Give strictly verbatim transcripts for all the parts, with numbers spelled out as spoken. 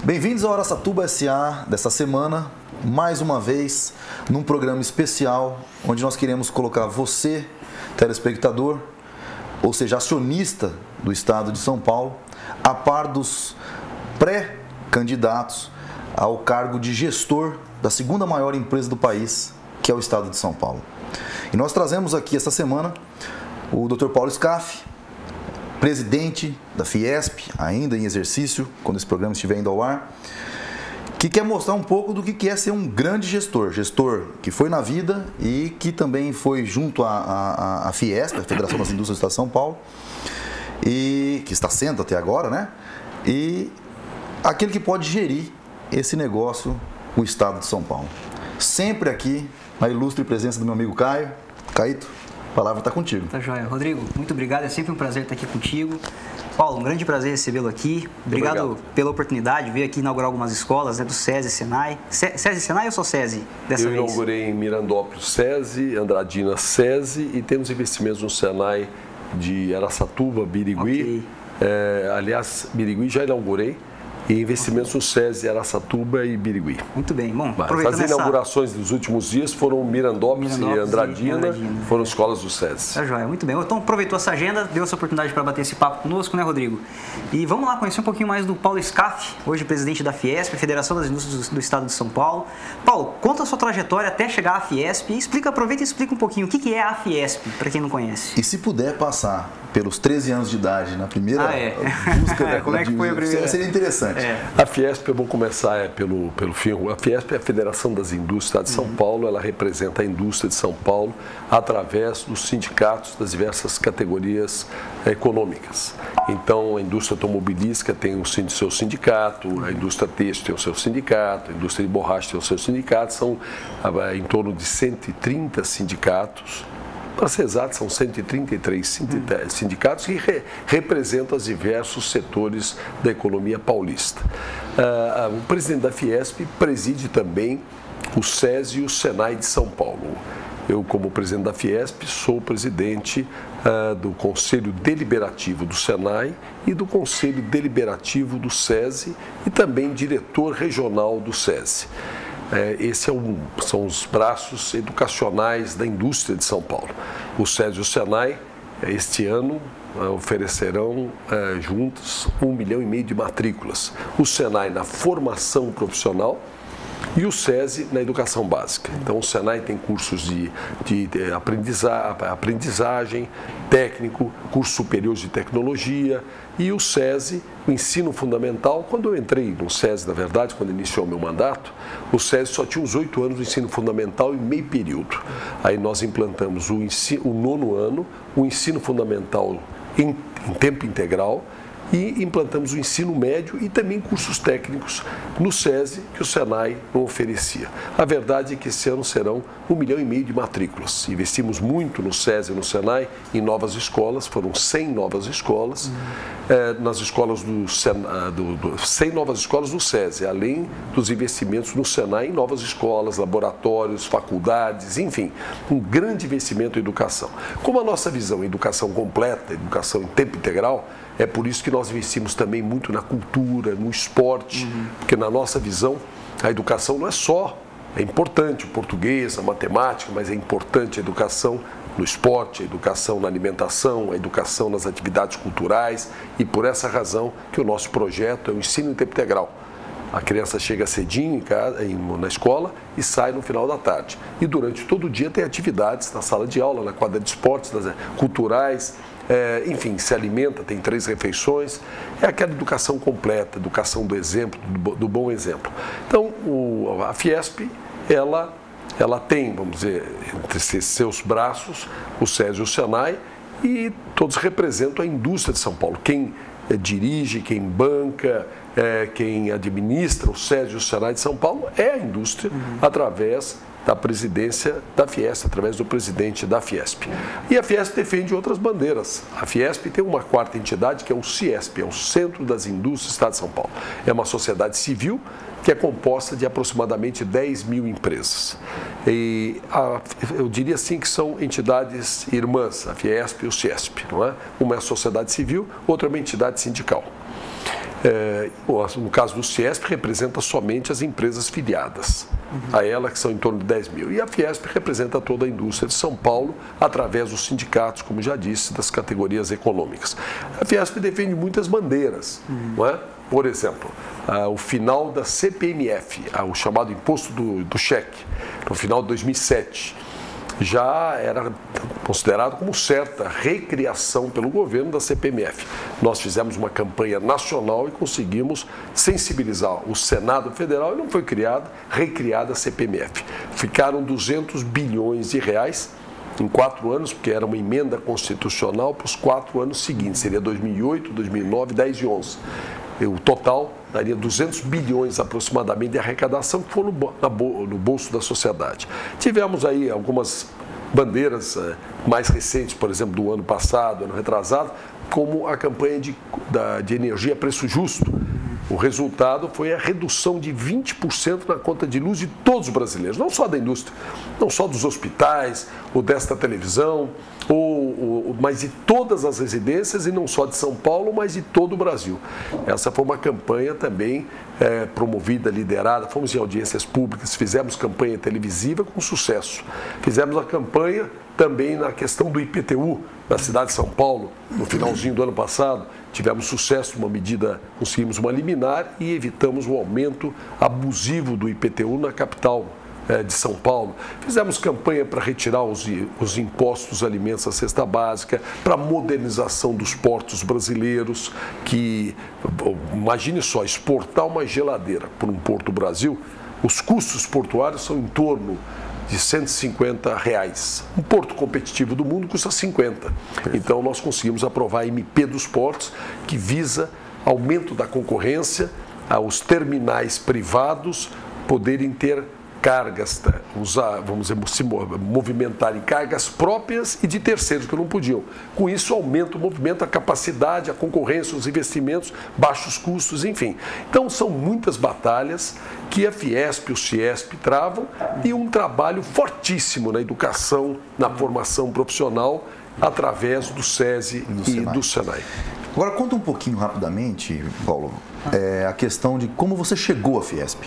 Bem-vindos ao Araçatuba S A dessa semana, mais uma vez, num programa especial, onde nós queremos colocar você, telespectador, ou seja, acionista do Estado de São Paulo, a par dos pré-candidatos ao cargo de gestor da segunda maior empresa do país, que é o Estado de São Paulo. E nós trazemos aqui essa semana o doutor Paulo Scaff, presidente da Fiesp, ainda em exercício, quando esse programa estiver indo ao ar, que quer mostrar um pouco do que é ser um grande gestor, gestor que foi na vida e que também foi junto à, à, à Fiesp, a Federação das Indústrias do Estado de São Paulo, e que está sendo até agora, né? E aquele que pode gerir esse negócio, o Estado de São Paulo. Sempre aqui, na ilustre presença do meu amigo Caio. Caíto, a palavra está contigo. Tá joia. Rodrigo, muito obrigado. É sempre um prazer estar aqui contigo. Paulo, um grande prazer recebê-lo aqui. Obrigado, obrigado pela oportunidade de vir aqui inaugurar algumas escolas, né, do SESI, Senai. SESI, Senai ou só SESI dessa Eu vez? Eu inaugurei em Mirandópolis SESI, Andradina SESI e temos investimentos no Senai de Araçatuba, Birigui. Okay. É, aliás, Birigui já inaugurei. E investimentos no SESI, Araçatuba e Birigui. Muito bem. Bom, as inaugurações essa... dos últimos dias foram Mirandópolis, Mirandópolis e, Andradina, e Andradina, foram é. escolas do SESI. Tá joia, muito bem. Então aproveitou essa agenda, deu essa oportunidade para bater esse papo conosco, né, Rodrigo? E vamos lá conhecer um pouquinho mais do Paulo Scaff, hoje presidente da Fiesp, Federação das Indústrias do Estado de São Paulo. Paulo, conta a sua trajetória até chegar à Fiesp e explica, aproveita e explica um pouquinho o que é a Fiesp, para quem não conhece. E se puder passar pelos treze anos de idade, na primeira ah, é. busca da, Como é que foi a primeira? Seria interessante. É. A Fiesp, eu vou começar é, pelo, pelo fim. A Fiesp é a Federação das Indústrias de São uhum. Paulo, ela representa a indústria de São Paulo através dos sindicatos das diversas categorias é, econômicas. Então, a indústria automobilística tem o seu sindicato, a indústria têxtil tem o seu sindicato, a indústria de borracha tem o seu sindicato, são é, em torno de cento e trinta sindicatos. Para ser exato, são cento e trinta e três sindicatos que re representam os diversos setores da economia paulista. Uh, o presidente da Fiesp preside também o SESI e o Senai de São Paulo. Eu, como presidente da Fiesp, sou presidente uh, do Conselho Deliberativo do Senai e do Conselho Deliberativo do SESI e também diretor regional do SESI. Esses é um, são os braços educacionais da indústria de São Paulo. O SESI e o Senai, este ano, oferecerão juntos um milhão e meio de matrículas. O Senai na formação profissional e o SESI na educação básica. Então, o Senai tem cursos de, de, de aprendiza, aprendizagem, técnico, curso superior de tecnologia, e o SESI, o ensino fundamental. Quando eu entrei no SESI, na verdade, quando iniciou o meu mandato, o SESI só tinha os oito anos do ensino fundamental em meio período. Aí nós implantamos o, ensino, o nono ano, o ensino fundamental em, em tempo integral, e implantamos o ensino médio e também cursos técnicos no SESI que o Senai não oferecia. A verdade é que esse ano serão um milhão e meio de matrículas. Investimos muito no SESI e no Senai em novas escolas, foram cem novas escolas, uhum. eh, nas escolas do, Senai, do, do cem novas escolas do SESI, além dos investimentos no Senai em novas escolas, laboratórios, faculdades, enfim, um grande investimento em educação. Como a nossa visão é educação completa, educação em tempo integral, é por isso que nós investimos também muito na cultura, no esporte, uhum. porque na nossa visão a educação não é só, é importante o português, a matemática, mas é importante a educação no esporte, a educação na alimentação, a educação nas atividades culturais, e por essa razão que o nosso projeto é o ensino em tempo integral. A criança chega cedinho em casa, em, na escola e sai no final da tarde. E durante todo o dia tem atividades na sala de aula, na quadra de esportes, nas, culturais, é, enfim, se alimenta, tem três refeições. É aquela educação completa, educação do exemplo, do, do bom exemplo. Então, o, a Fiesp, ela, ela tem, vamos dizer, entre seus braços, o SESI e o Senai, e todos representam a indústria de São Paulo. Quem é, dirige, quem banca, é, quem administra o SESI e o Senai de São Paulo é a indústria, uhum. através da presidência da Fiesp, através do presidente da Fiesp. E a Fiesp defende outras bandeiras. A Fiesp tem uma quarta entidade que é o CIESP, é o Centro das Indústrias do Estado de São Paulo. É uma sociedade civil que é composta de aproximadamente dez mil empresas. E a, eu diria assim que são entidades irmãs, a Fiesp e o CIESP, não é? Uma é a sociedade civil, outra é uma entidade sindical. É, no caso do Ciesp, representa somente as empresas filiadas uhum. a ela, que são em torno de dez mil. E a Fiesp representa toda a indústria de São Paulo, através dos sindicatos, como já disse, das categorias econômicas. A Fiesp defende muitas bandeiras, uhum. não é? Por exemplo, ah, o final da C P M F, ah, o chamado imposto do, do cheque, no final de dois mil e sete, já era considerado como certa recriação pelo governo da C P M F. Nós fizemos uma campanha nacional e conseguimos sensibilizar o Senado Federal e não foi criada, recriada a C P M F. Ficaram duzentos bilhões de reais em quatro anos, porque era uma emenda constitucional para os quatro anos seguintes, seria dois mil e oito, dois mil e nove, dez e onze. O total daria duzentos bilhões aproximadamente de arrecadação que foram no bolso da sociedade. Tivemos aí algumas bandeiras mais recentes, por exemplo, do ano passado, ano retrasado, como a campanha de, da, de energia a preço justo. O resultado foi a redução de vinte por cento na conta de luz de todos os brasileiros, não só da indústria, não só dos hospitais, ou desta televisão, ou, ou, mas de todas as residências, e não só de São Paulo, mas de todo o Brasil. Essa foi uma campanha também é, promovida, liderada, fomos em audiências públicas, fizemos campanha televisiva com sucesso. Fizemos a campanha também na questão do I P T U, na cidade de São Paulo, no finalzinho do ano passado. Tivemos sucesso, uma medida, conseguimos uma liminar e evitamos o aumento abusivo do I P T U na capital eh, de São Paulo. Fizemos campanha para retirar os, os impostos dos alimentos à cesta básica, para a modernização dos portos brasileiros, que, imagine só, exportar uma geladeira por um porto do Brasil, os custos portuários são em torno de cento e cinquenta reais. Um porto competitivo do mundo custa cinquenta. Então nós conseguimos aprovar a M P dos portos, que visa aumento da concorrência, aos terminais privados poderem ter cargas, usar, vamos dizer, se movimentar em cargas próprias e de terceiros que não podiam. Com isso aumenta o movimento, a capacidade, a concorrência, os investimentos, baixos custos, enfim. Então são muitas batalhas que a Fiesp e o Ciesp travam e um trabalho fortíssimo na educação, na formação profissional, através do SESI e, e do Senai. Agora conta um pouquinho rapidamente, Paulo, é, a questão de como você chegou à Fiesp.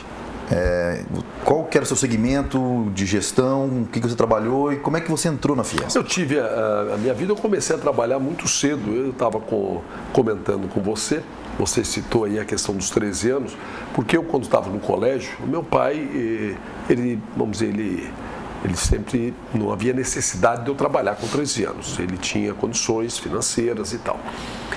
É, qual que era o seu segmento de gestão, o que você trabalhou e como é que você entrou na Fiesp? Eu tive a, a minha vida, eu comecei a trabalhar muito cedo. Eu estava com, comentando com você, você citou aí a questão dos treze anos, porque eu, quando estava no colégio, o meu pai, ele, vamos dizer, ele, ele sempre, não havia necessidade de eu trabalhar com treze anos, ele tinha condições financeiras e tal.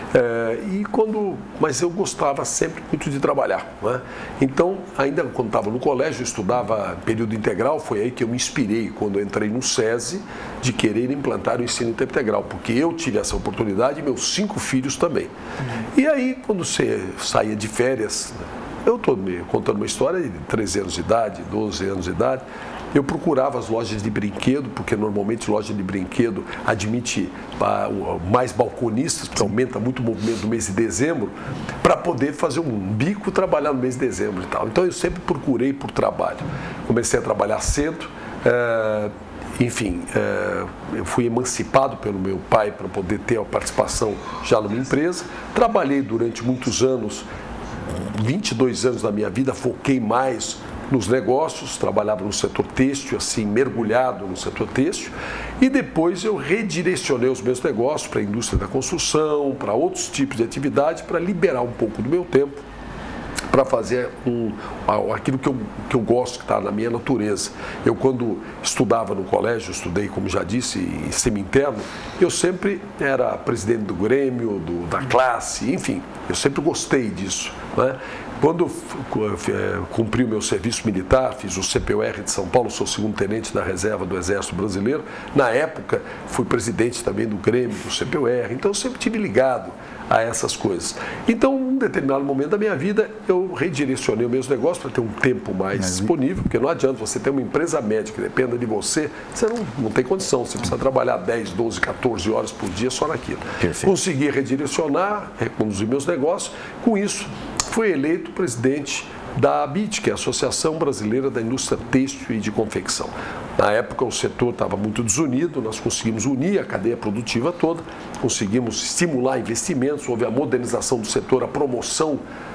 É, e quando, mas eu gostava sempre muito de trabalhar, né? Então, ainda quando estava no colégio, eu estudava período integral, foi aí que eu me inspirei, quando eu entrei no SESI, de querer implantar o ensino em tempo integral, porque eu tive essa oportunidade e meus cinco filhos também. Uhum. E aí, quando você saía de férias, eu estou me contando uma história de treze anos de idade, doze anos de idade, eu procurava as lojas de brinquedo, porque normalmente loja de brinquedo admite uh, mais balconistas, porque aumenta muito o movimento do mês de dezembro, para poder fazer um bico, trabalhar no mês de dezembro e tal. Então eu sempre procurei por trabalho. Comecei a trabalhar cedo, uh, enfim, uh, eu fui emancipado pelo meu pai para poder ter a participação já numa empresa. Trabalhei durante muitos anos, vinte e dois anos da minha vida, foquei mais nos negócios, trabalhava no setor têxtil, assim, mergulhado no setor têxtil, e depois eu redirecionei os meus negócios para a indústria da construção, para outros tipos de atividade, para liberar um pouco do meu tempo, para fazer um, aquilo que eu, que eu gosto, que está na minha natureza. Eu, quando estudava no colégio, estudei, como já disse, em semi-interno, eu sempre era presidente do Grêmio, do, da classe, enfim, eu sempre gostei disso, né? Quando eu cumpri o meu serviço militar, fiz o C P U R de São Paulo, sou segundo tenente da reserva do Exército Brasileiro. Na época, fui presidente também do Grêmio, do C P U R, então eu sempre estive ligado a essas coisas. Então, em um determinado momento da minha vida, eu redirecionei os meus negócios para ter um tempo mais Mas... disponível, porque não adianta você ter uma empresa média que dependa de você, você não, não tem condição, você precisa trabalhar dez, doze, quatorze horas por dia só naquilo. Perfeito. Consegui redirecionar, reconduzir meus negócios, com isso, fui eleito presidente da ABIT, que é a Associação Brasileira da Indústria Têxtil e de Confecção. Na época o setor estava muito desunido, nós conseguimos unir a cadeia produtiva toda, conseguimos estimular investimentos, houve a modernização do setor, a promoção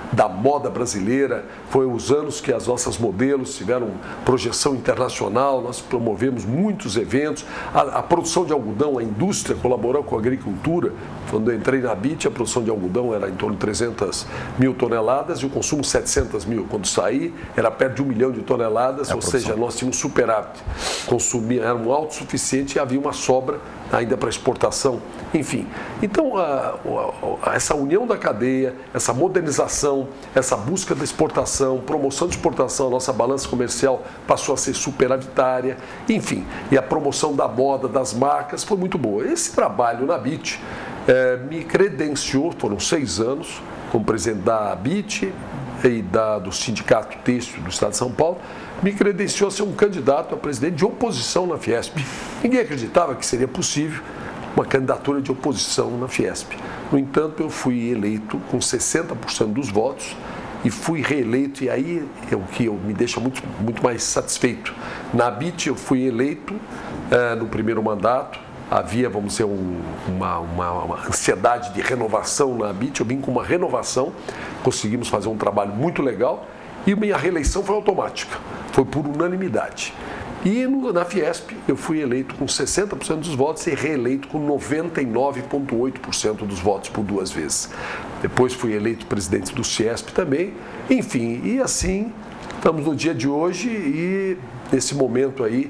da moda brasileira, foi os anos que as nossas modelos tiveram projeção internacional, nós promovemos muitos eventos, a, a produção de algodão, a indústria colaborou com a agricultura. Quando eu entrei na B I T, a produção de algodão era em torno de trezentas mil toneladas e o consumo setecentas mil. Quando saí, era perto de um milhão de toneladas, é ou seja, nós tínhamos superávit, consumia, era um autossuficiente e havia uma sobra ainda para exportação, enfim. Então, a, a, a, essa união da cadeia, essa modernização, essa busca da exportação, promoção de exportação, a nossa balança comercial passou a ser superavitária, enfim, e a promoção da moda, das marcas, foi muito boa. Esse trabalho na B I T é, me credenciou, foram seis anos, como presidente da B I T e da, do Sindicato Têxtil do Estado de São Paulo, me credenciou a ser um candidato a presidente de oposição na Fiesp. Ninguém acreditava que seria possível uma candidatura de oposição na Fiesp. No entanto, eu fui eleito com sessenta por cento dos votos e fui reeleito, e aí é o que eu, me deixa muito, muito mais satisfeito. Na B I T eu fui eleito é, no primeiro mandato, havia, vamos dizer, um, uma, uma, uma ansiedade de renovação na B I T, eu vim com uma renovação, conseguimos fazer um trabalho muito legal, e minha reeleição foi automática, foi por unanimidade. E no, na Fiesp eu fui eleito com sessenta por cento dos votos e reeleito com noventa e nove vírgula oito por cento dos votos por duas vezes. Depois fui eleito presidente do Ciesp também, enfim, e assim estamos no dia de hoje e nesse momento aí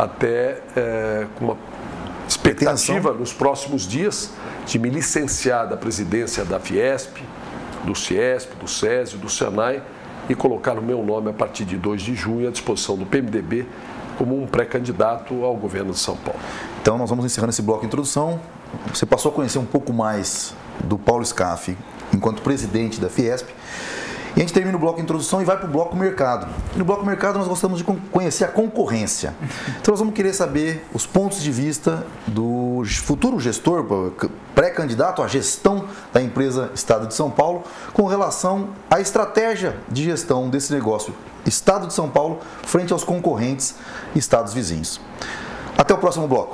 até é, com uma expectativa nos próximos dias de me licenciar da presidência da Fiesp, do Ciesp, do SESI, do Senai, e colocar o meu nome a partir de dois de junho à disposição do P M D B como um pré-candidato ao governo de São Paulo. Então nós vamos encerrando esse bloco de introdução. Você passou a conhecer um pouco mais do Paulo Scaff enquanto presidente da Fiesp. E a gente termina o bloco de introdução e vai para o bloco mercado. E no bloco mercado nós gostamos de conhecer a concorrência. Então nós vamos querer saber os pontos de vista do futuro gestor, pré-candidato à gestão da empresa Estado de São Paulo, com relação à estratégia de gestão desse negócio Estado de São Paulo frente aos concorrentes estados vizinhos. Até o próximo bloco.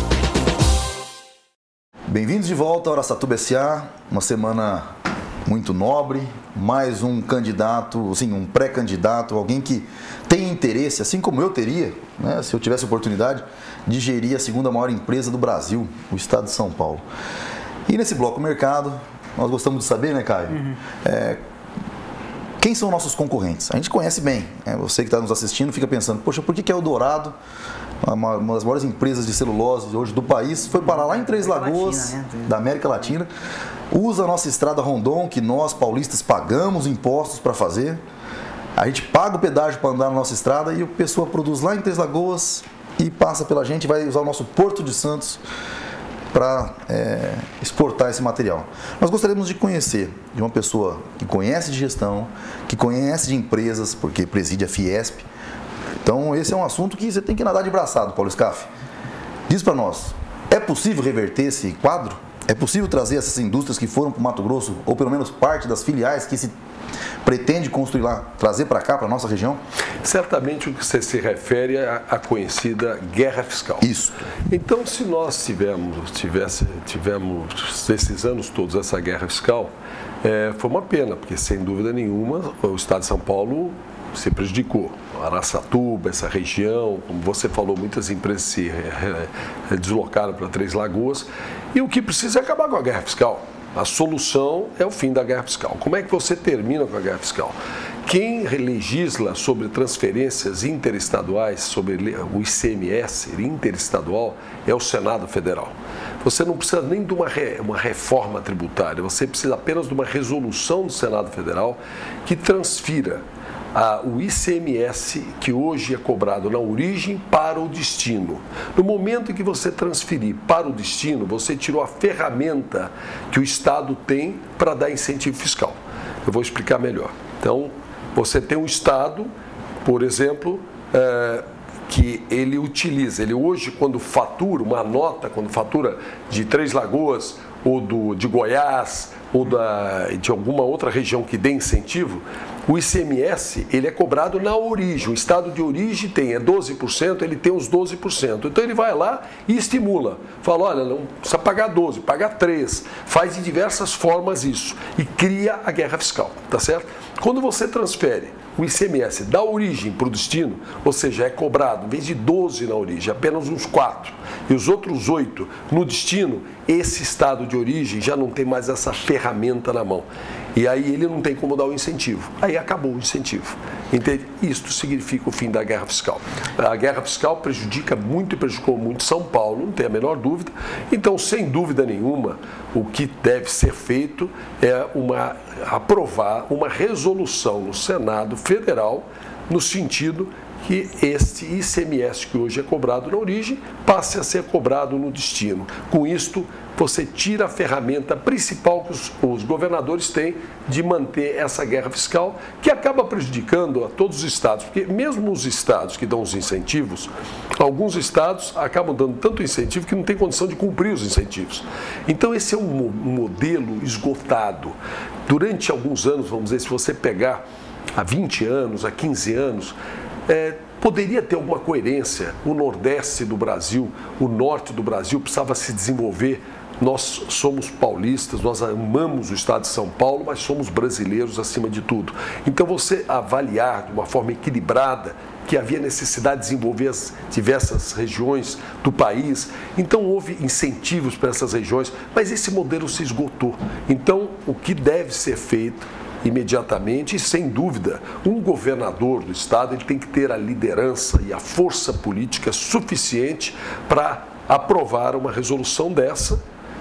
Bem-vindos de volta ao Araçatuba S A, uma semana muito nobre, mais um candidato, assim, um pré-candidato, alguém que tem interesse, assim como eu teria, né, se eu tivesse oportunidade, de gerir a segunda maior empresa do Brasil, o Estado de São Paulo. E nesse bloco mercado, nós gostamos de saber, né, Caio? Uhum. É, quem são nossos concorrentes? A gente conhece bem, né? Você que está nos assistindo fica pensando, poxa, por que que a Eldorado, uma, uma das maiores empresas de celulose hoje do país, foi parar lá em Três Lagoas, Latina, né? da América Latina, usa a nossa estrada Rondon, que nós paulistas pagamos impostos para fazer, a gente paga o pedágio para andar na nossa estrada e a pessoa produz lá em Três Lagoas e passa pela gente, vai usar o nosso Porto de Santos para é, exportar esse material. Nós gostaríamos de conhecer de uma pessoa que conhece de gestão, que conhece de empresas, porque preside a Fiesp. Então esse é um assunto que você tem que nadar de braçado, Paulo Scaff. Diz para nós, é possível reverter esse quadro? É possível trazer essas indústrias que foram para o Mato Grosso, ou pelo menos parte das filiais que se pretende construir lá, trazer para cá, para a nossa região? Certamente o que você se refere à, à conhecida guerra fiscal. Isso. Então, se nós tivermos, tivesse, tivemos esses anos todos essa guerra fiscal, é, foi uma pena, porque sem dúvida nenhuma o Estado de São Paulo se prejudicou. Araçatuba, essa região, como você falou, muitas empresas se deslocaram para Três Lagoas. E o que precisa é acabar com a guerra fiscal. A solução é o fim da guerra fiscal. Como é que você termina com a guerra fiscal? Quem legisla sobre transferências interestaduais, sobre o I C M S interestadual, é o Senado Federal. Você não precisa nem de uma, re, uma reforma tributária, você precisa apenas de uma resolução do Senado Federal que transfira a, o I C M S que hoje é cobrado na origem para o destino. No momento em que você transferir para o destino, você tirou a ferramenta que o Estado tem para dar incentivo fiscal. Eu vou explicar melhor. Então, você tem um Estado, por exemplo, é, que ele utiliza, ele hoje quando fatura uma nota, quando fatura de Três Lagoas ou do, de Goiás, ou da, de alguma outra região que dê incentivo, o I C M S ele é cobrado na origem. O estado de origem tem é doze por cento, ele tem os doze por cento. Então ele vai lá e estimula. Fala, olha, não precisa pagar doze, paga três. Faz de diversas formas isso e cria a guerra fiscal, tá certo? Quando você transfere o I C M S da origem para o destino, ou seja, é cobrado, em vez de doze na origem, apenas uns quatro, e os outros oito no destino, esse estado de origem já não tem mais essa ferramenta na mão. E aí ele não tem como dar o incentivo. Aí acabou o incentivo. Entende? Isto significa o fim da guerra fiscal. A guerra fiscal prejudica muito e prejudicou muito São Paulo, não tem a menor dúvida. Então, sem dúvida nenhuma, o que deve ser feito é uma, aprovar uma resolução no Senado Federal no sentido que este I C M S que hoje é cobrado na origem passe a ser cobrado no destino. Com isto, você tira a ferramenta principal que os, os governadores têm de manter essa guerra fiscal, que acaba prejudicando a todos os estados, porque mesmo os estados que dão os incentivos, alguns estados acabam dando tanto incentivo que não tem condição de cumprir os incentivos. Então esse é um modelo esgotado. Durante alguns anos, vamos dizer, se você pegar há vinte anos, há quinze anos, É, poderia ter alguma coerência. O Nordeste do Brasil, o Norte do Brasil precisava se desenvolver. Nós somos paulistas, nós amamos o estado de São Paulo, mas somos brasileiros acima de tudo. Então você avaliar de uma forma equilibrada que havia necessidade de desenvolver as diversas regiões do país. Então houve incentivos para essas regiões, mas esse modelo se esgotou. Então o que deve ser feito imediatamente, e sem dúvida, um governador do estado ele tem que ter a liderança e a força política suficiente para aprovar uma resolução dessa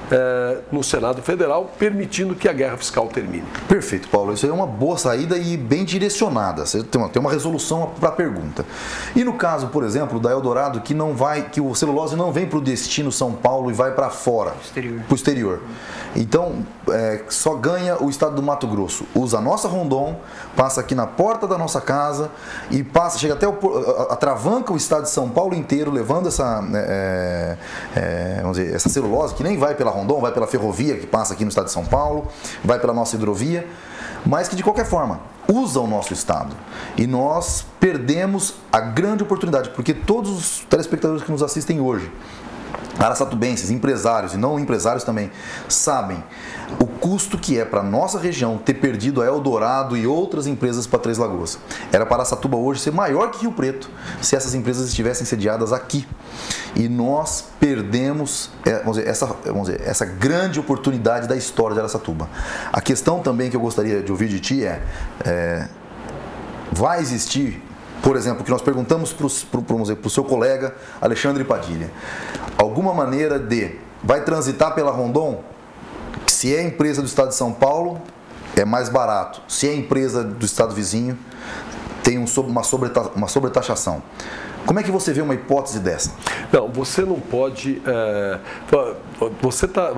eh, no Senado Federal, permitindo que a guerra fiscal termine. Perfeito, Paulo. Isso aí é uma boa saída e bem direcionada. Você tem uma, tem uma resolução para a pergunta. E no caso, por exemplo, da Eldorado, que não vai, que o celulose não vem para o destino São Paulo e vai para fora, para o exterior. Então, é, só ganha o estado do Mato Grosso. Usa a nossa Rondon, passa aqui na porta da nossa casa e passa, chega até o, atravanca o estado de São Paulo inteiro, levando essa, é, é, vamos dizer, essa celulose, que nem vai pela Rondon, vai pela ferrovia que passa aqui no estado de São Paulo, vai pela nossa hidrovia, mas que de qualquer forma usa o nosso estado. E nós perdemos a grande oportunidade, porque todos os telespectadores que nos assistem hoje, araçatubenses, empresários e não empresários também, sabem o custo que é para a nossa região ter perdido a Eldorado e outras empresas para Três Lagoas. Era para Araçatuba hoje ser maior que Rio Preto se essas empresas estivessem sediadas aqui. E nós perdemos vamos dizer, essa, vamos dizer, essa grande oportunidade da história de Araçatuba. A questão também que eu gostaria de ouvir de ti é, é vai existir, por exemplo, que nós perguntamos para o seu colega Alexandre Padilha, alguma maneira de, vai transitar pela Rondon? Se é empresa do estado de São Paulo, é mais barato. Se é empresa do estado vizinho, tem um, uma, sobreta, uma sobretaxação. Como é que você vê uma hipótese dessa? Não, você não pode... É, você está...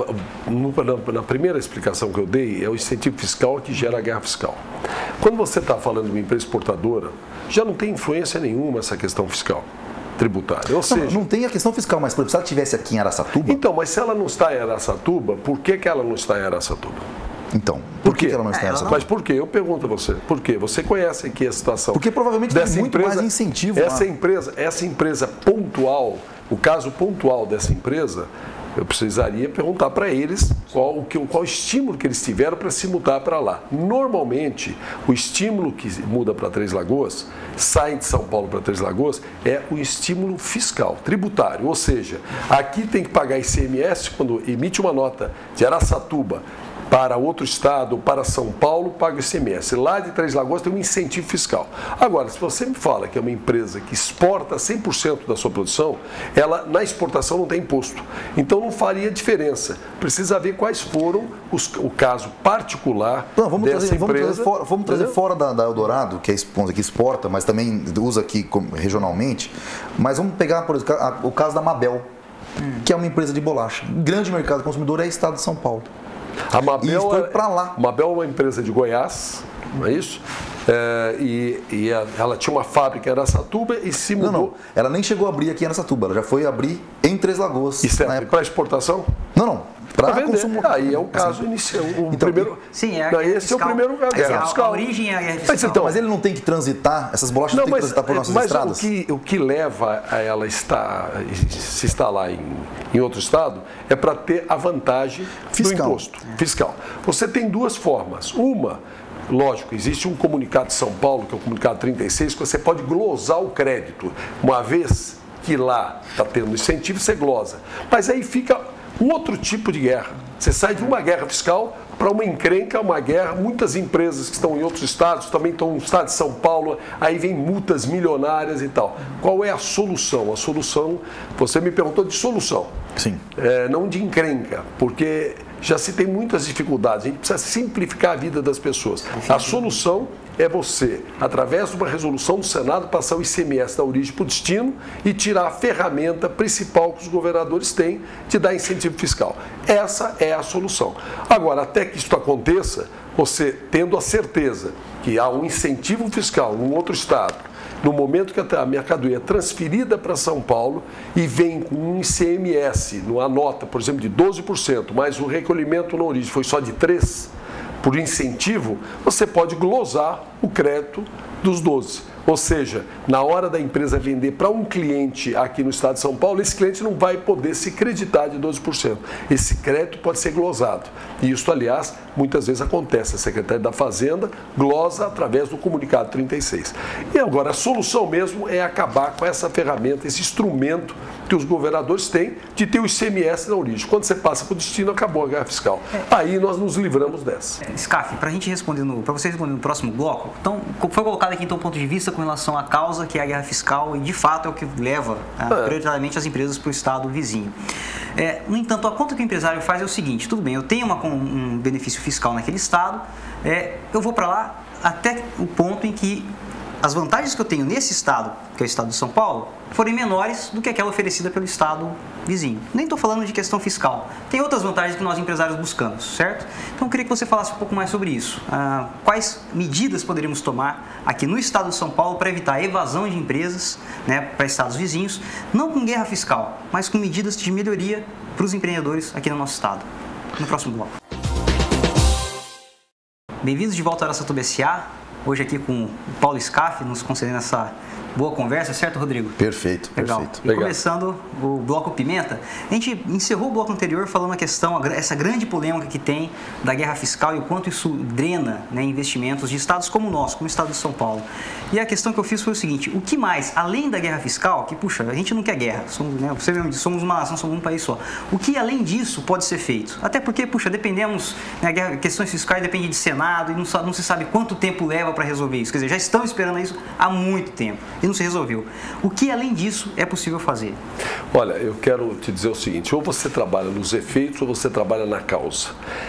Na primeira explicação que eu dei, é o incentivo fiscal que gera a guerra fiscal. Quando você está falando de uma empresa exportadora, já não tem influência nenhuma essa questão fiscal tributária. Ou seja, não, não tem a questão fiscal, mas por exemplo, se ela estivesse aqui em Araçatuba... Então, mas se ela não está em Araçatuba, por que, que ela não está em Araçatuba? Então, por, por que, que ela não está é, em Araçatuba? Mas por quê? Eu pergunto a você. Por quê? Você conhece aqui a situação. Porque provavelmente dessa tem muito empresa, mais incentivo essa lá. empresa, essa empresa pontual, o caso pontual dessa empresa, eu precisaria perguntar para eles qual o qual estímulo que eles tiveram para se mudar para lá. Normalmente, o estímulo que muda para Três Lagoas, sai de São Paulo para Três Lagoas, é o estímulo fiscal, tributário. Ou seja, aqui tem que pagar I C M S quando emite uma nota de Araçatuba para outro estado, para São Paulo, paga o I C M S. Lá de Três Lagoas tem um incentivo fiscal. Agora, se você me fala que é uma empresa que exporta cem por cento da sua produção, ela na exportação não tem imposto. Então não faria diferença. Precisa ver quais foram os, o caso particular não, vamos dessa trazer, empresa. Vamos trazer fora, vamos trazer fora da, da Eldorado, que é que exporta, mas também usa aqui regionalmente. Mas vamos pegar, por exemplo, o caso da Mabel, hum. que é uma empresa de bolacha. O grande mercado consumidor é o estado de São Paulo. A Mabel, e foi para lá. Mabel é uma empresa de Goiás, não é isso? É, e, e ela tinha uma fábrica em Araçatuba e se mudou. Não, não. Ela nem chegou a abrir aqui em Araçatuba, ela já foi abrir em Três Lagoas. E serve para exportação? Não, não. para consumo. Aí é o caso inicial. O então, primeiro, sim, é a não, guerra esse fiscal. é o primeiro a guerra a, fiscal. A origem é a guerra fiscal. Mas, então, mas ele não tem que transitar, essas bolachas não, não tem que transitar por nossas mas estradas? O que, o que leva a ela estar, se instalar em, em outro estado é para ter a vantagem fiscal. do imposto é. fiscal. Você tem duas formas. Uma, lógico, existe um comunicado de São Paulo, que é o comunicado trinta e seis, que você pode glosar o crédito. Uma vez que lá está tendo incentivo, você glosa. Mas aí fica um outro tipo de guerra. Você sai de uma guerra fiscal para uma encrenca, uma guerra. Muitas empresas que estão em outros estados, também estão no estado de São Paulo, aí vem multas milionárias e tal. Qual é a solução? A solução, você me perguntou de solução. Sim. É, não de encrenca, porque já se tem muitas dificuldades. A gente precisa simplificar a vida das pessoas. A solução é você, através de uma resolução do Senado, passar o I C M S da origem para o destino e tirar a ferramenta principal que os governadores têm de dar incentivo fiscal. Essa é a solução. Agora, até que isso aconteça, você tendo a certeza que há um incentivo fiscal em um outro estado, no momento que a mercadoria é transferida para São Paulo e vem com um I C M S, numa nota, por exemplo, de doze por cento, mas o recolhimento na origem foi só de três por cento, por incentivo, você pode glosar o crédito dos doze por cento. Ou seja, na hora da empresa vender para um cliente aqui no estado de São Paulo, esse cliente não vai poder se creditar de doze por cento. Esse crédito pode ser glosado. E isso, aliás, muitas vezes acontece. A Secretaria da Fazenda glosa através do comunicado trinta e seis. E agora, a solução mesmo é acabar com essa ferramenta, esse instrumento que os governadores têm de ter o I C M S na origem. Quando você passa para o destino, acabou a guerra fiscal. Aí nós nos livramos dessa. Scaf, para a gente responder, para você responder no próximo bloco, então, foi colocado aqui então o ponto de vista com relação à causa, que é a guerra fiscal, e de fato é o que leva é. prioritariamente as empresas para o estado vizinho. É, no entanto, a conta que o empresário faz é o seguinte: tudo bem, eu tenho uma, um benefício fiscal naquele estado, é, eu vou para lá até o ponto em que as vantagens que eu tenho nesse estado, que é o estado de São Paulo, forem menores do que aquela oferecida pelo estado vizinho. Nem estou falando de questão fiscal. Tem outras vantagens que nós empresários buscamos, certo? Então eu queria que você falasse um pouco mais sobre isso. Ah, quais medidas poderíamos tomar aqui no estado de São Paulo para evitar a evasão de empresas, né, para estados vizinhos, não com guerra fiscal, mas com medidas de melhoria para os empreendedores aqui no nosso estado? No próximo bloco. Bem-vindos de volta ao Araçatuba S A. Hoje aqui com o Paulo Scaf, nos concedendo essa boa conversa, certo, Rodrigo? Perfeito, Legal. perfeito. E Legal. Começando o bloco Pimenta, a gente encerrou o bloco anterior falando a questão, essa grande polêmica que tem da guerra fiscal e o quanto isso drena, né, investimentos de estados como o nosso, como o estado de São Paulo. E a questão que eu fiz foi o seguinte: o que mais, além da guerra fiscal, que, puxa, a gente não quer guerra, somos, né, você mesmo disse, somos uma nação, somos um país só. O que, além disso, pode ser feito? Até porque, puxa, dependemos, né, guerra, questões fiscais dependem de Senado e não, não se sabe quanto tempo leva para resolver isso. Quer dizer, já estão esperando isso há muito tempo e não se resolveu. O que, além disso, é possível fazer? Olha, eu quero te dizer o seguinte: ou você trabalha nos efeitos ou você trabalha na causa.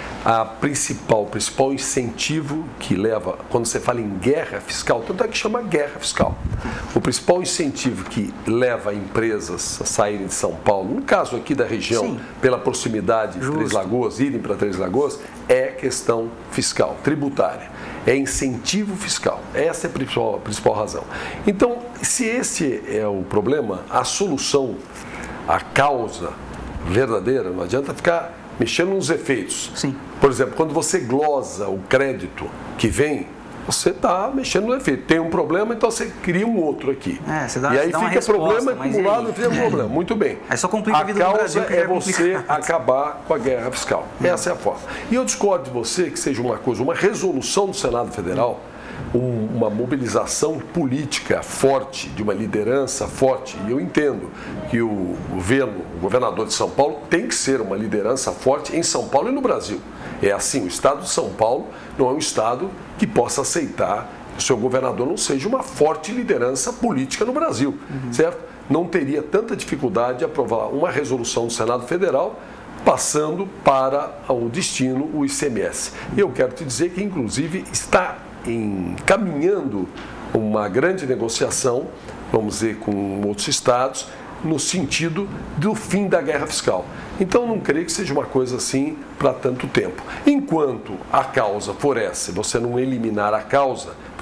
A principal, o principal incentivo que leva, quando você fala em guerra fiscal, tanto é que chama guerra fiscal, o principal incentivo que leva empresas a saírem de São Paulo, no caso aqui da região, Sim. pela proximidade de Justo. Três Lagoas, irem para Três Lagoas, é questão fiscal, tributária. É incentivo fiscal. Essa é a principal, a principal razão. Então, se esse é o problema, a solução, a causa verdadeira, não adianta ficar mexendo nos efeitos. Sim. Por exemplo, quando você glosa o crédito que vem, você está mexendo no efeito. Tem um problema, então você cria um outro aqui. É, você dá, e aí dá fica resposta, problema acumulado e fica um problema. Muito bem. Aí só complica a, a vida causa do Brasil, é você complicado. acabar com a guerra fiscal. Hum. Essa é a forma. E eu discordo de você que seja uma coisa, uma resolução do Senado Federal, um, uma mobilização política forte, de uma liderança forte. E eu entendo que o governo, o governador de São Paulo tem que ser uma liderança forte em São Paulo e no Brasil. É assim, o estado de São Paulo não é um estado que possa aceitar que o seu governador não seja uma forte liderança política no Brasil, uhum. certo? Não teria tanta dificuldade de aprovar uma resolução do Senado Federal passando para o destino o I C M S. E eu quero te dizer que, inclusive, está encaminhando uma grande negociação, vamos dizer, com outros estados, no sentido do fim da guerra fiscal. Então, não creio que seja uma coisa assim para tanto tempo. Enquanto a causa for essa, você não eliminar a causa,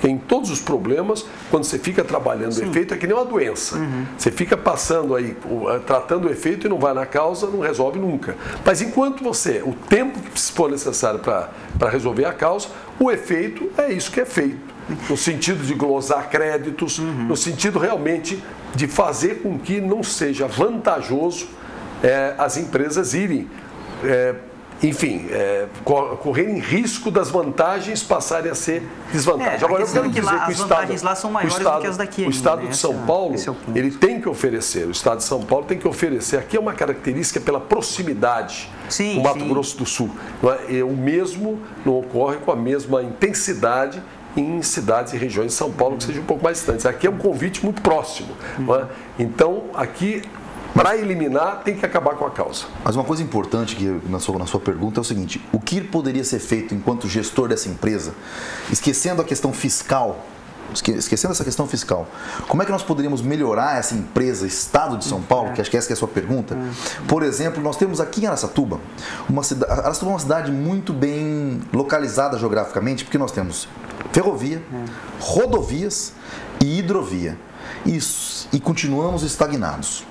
Porque em todos os problemas, quando você fica trabalhando Sim. o efeito, é que nem uma doença. Uhum. Você fica passando aí, tratando o efeito e não vai na causa, não resolve nunca. Mas enquanto você, o tempo que for necessário para resolver a causa, o efeito é isso que é feito. No sentido de glosar créditos, uhum. no sentido realmente de fazer com que não seja vantajoso é, as empresas irem, é, enfim, é, correrem risco das vantagens passarem a ser desvantagens. É, Agora, eu quero que dizer lá, que o as Estado, vantagens lá são maiores o Estado, do que as daqui. O Estado ainda, de né? São Paulo, é ele tem que oferecer, o Estado de São Paulo tem que oferecer, aqui é uma característica pela proximidade sim, do Mato sim. Grosso do Sul. O mesmo não ocorre com a mesma intensidade em cidades e regiões de São Paulo que sejam um pouco mais distantes. Aqui é um convite muito próximo. Não é? Então, aqui, para eliminar, tem que acabar com a causa. Mas uma coisa importante que na sua, na sua pergunta é o seguinte: o que poderia ser feito enquanto gestor dessa empresa, esquecendo a questão fiscal, esquecendo essa questão fiscal, como é que nós poderíamos melhorar essa empresa, Estado de São Paulo, que acho que essa que é a sua pergunta? Por exemplo, nós temos aqui em Araçatuba, uma cidade, Araçatuba é uma cidade muito bem localizada geograficamente, porque nós temos ferrovia, rodovias e hidrovia. Isso, e continuamos estagnados.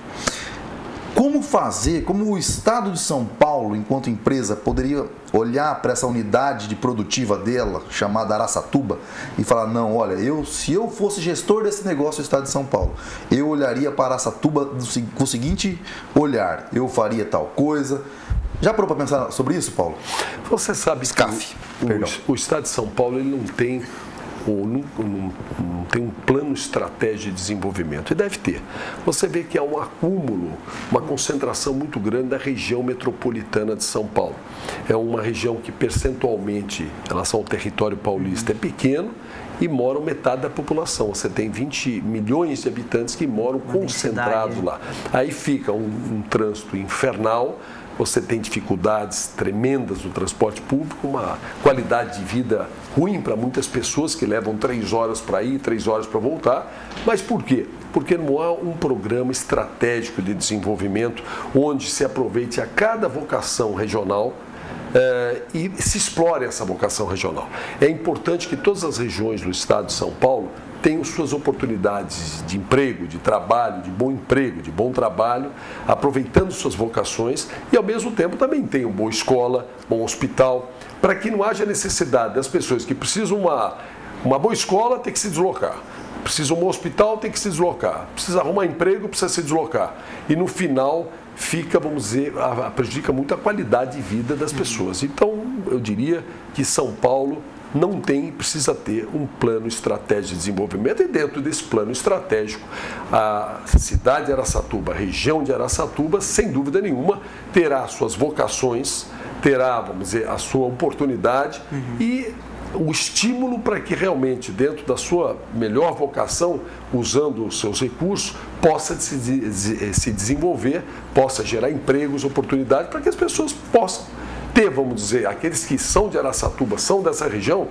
Como fazer, como o Estado de São Paulo, enquanto empresa, poderia olhar para essa unidade de produtiva dela, chamada Araçatuba, e falar, não, olha, eu, se eu fosse gestor desse negócio do Estado de São Paulo, eu olharia para Araçatuba com o seguinte olhar, eu faria tal coisa. Já parou para pensar sobre isso, Paulo? Você sabe S C A F, que o, o Estado de São Paulo ele não tem ou não, não, não tem um plano estratégico de desenvolvimento. E deve ter. Você vê que há um acúmulo, uma concentração muito grande da região metropolitana de São Paulo. É uma região que percentualmente, em relação ao território paulista, é pequeno e moram metade da população. Você tem vinte milhões de habitantes que moram concentrados lá. Aí fica um, um trânsito infernal. Você tem dificuldades tremendas no transporte público, uma qualidade de vida ruim para muitas pessoas que levam três horas para ir, três horas para voltar. Mas por quê? Porque não há um programa estratégico de desenvolvimento onde se aproveite a cada vocação regional eh, e se explore essa vocação regional. É importante que todas as regiões do estado de São Paulo tenham suas oportunidades de emprego, de trabalho, de bom emprego, de bom trabalho, aproveitando suas vocações e, ao mesmo tempo, também tenham boa escola, bom hospital, para que não haja necessidade das pessoas que precisam uma, uma boa escola ter que se deslocar, precisam de um hospital ter que se deslocar, precisa arrumar emprego, precisa se deslocar. E, no final, fica, vamos dizer, prejudica muito a qualidade de vida das pessoas. Então, eu diria que São Paulo não tem, precisa ter um plano estratégico de desenvolvimento e dentro desse plano estratégico a cidade de Araçatuba, a região de Araçatuba, sem dúvida nenhuma, terá suas vocações, terá, vamos dizer, a sua oportunidade uhum. e o estímulo para que realmente dentro da sua melhor vocação, usando os seus recursos, possa se, se desenvolver, possa gerar empregos, oportunidades para que as pessoas possam ter, vamos dizer, aqueles que são de Araçatuba, são dessa região,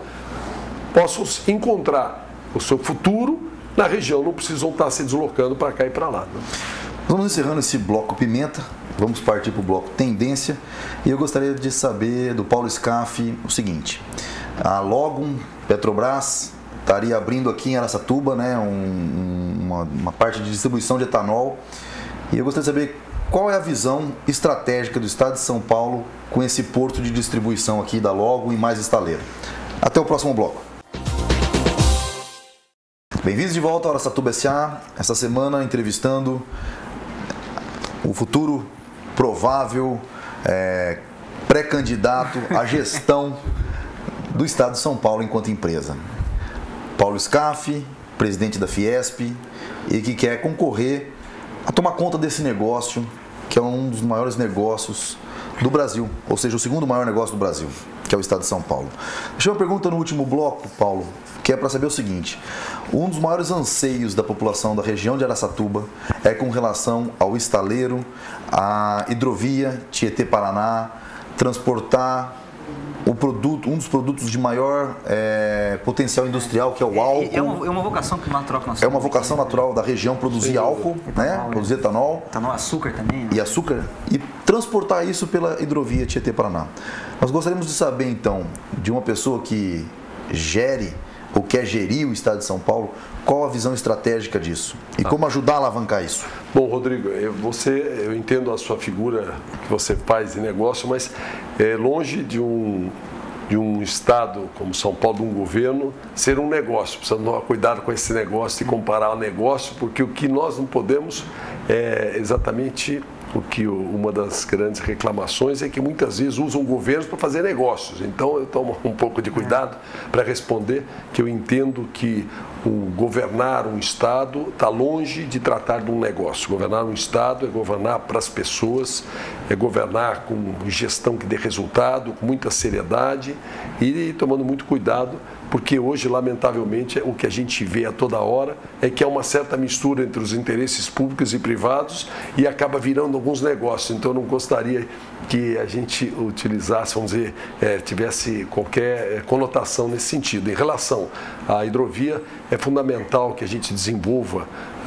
possam encontrar o seu futuro na região, não precisam estar se deslocando para cá e para lá. Né? Vamos encerrando esse bloco Pimenta, vamos partir para o bloco Tendência, e eu gostaria de saber do Paulo Scaff o seguinte: a Logum, Petrobras, estaria abrindo aqui em Araçatuba, né, um, uma, uma parte de distribuição de etanol, e eu gostaria de saber qual é a visão estratégica do Estado de São Paulo com esse porto de distribuição aqui da Logum e mais estaleiro. Até o próximo bloco. Bem-vindos de volta ao Araçatuba S A, essa semana entrevistando o futuro provável é, pré-candidato à gestão do Estado de São Paulo enquanto empresa. Paulo Scaff, presidente da Fiesp, e que quer concorrer a tomar conta desse negócio, que é um dos maiores negócios do Brasil, ou seja, o segundo maior negócio do Brasil, que é o Estado de São Paulo. Deixa eu uma pergunta no último bloco, Paulo, que é para saber o seguinte: um dos maiores anseios da população da região de Araçatuba é com relação ao estaleiro, à hidrovia Tietê-Paraná, transportar o produto, um dos produtos de maior é, potencial industrial, que é o álcool. É uma, é uma vocação natural que nós temos. É uma vocação natural da região produzir álcool, etanol, né? Produzir etanol. Etanol, açúcar também. Né? E açúcar. E transportar isso pela hidrovia Tietê-Paraná. Nós gostaríamos de saber, então, de uma pessoa que gere o que é gerir o Estado de São Paulo? Qual a visão estratégica disso? E como ajudar a alavancar isso? Bom, Rodrigo, você, eu entendo a sua figura que você faz de negócio, mas é longe de um, de um Estado como São Paulo, de um governo, ser um negócio. Precisamos tomar cuidado com esse negócio e comparar o negócio, porque o que nós não podemos é exatamente o que uma das grandes reclamações é que muitas vezes usam governos para fazer negócios. Então eu tomo um pouco de cuidado para responder, que eu entendo que o governar um Estado está longe de tratar de um negócio. Governar um Estado é governar para as pessoas, é governar com gestão que dê resultado, com muita seriedade e tomando muito cuidado, porque hoje, lamentavelmente, o que a gente vê a toda hora é que há uma certa mistura entre os interesses públicos e privados e acaba virando alguns negócios. Então, eu não gostaria que a gente utilizasse, vamos dizer, é, tivesse qualquer conotação nesse sentido. Em relação à hidrovia, é fundamental que a gente desenvolva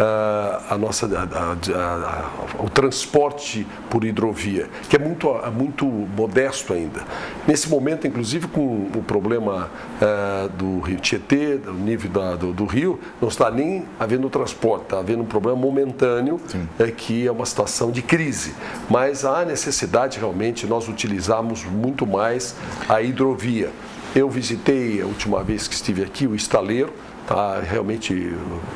uh, a nossa, a, a, a, o transporte por hidrovia, que é muito, muito modesto ainda. Nesse momento, inclusive, com o problema uh, do Rio Tietê, do nível da, do, do rio, não está nem havendo transporte, está havendo um problema momentâneo, é, que é uma situação de crise. Mas há necessidade, realmente, nós utilizarmos muito mais a hidrovia. Eu visitei, a última vez que estive aqui, o estaleiro, tá realmente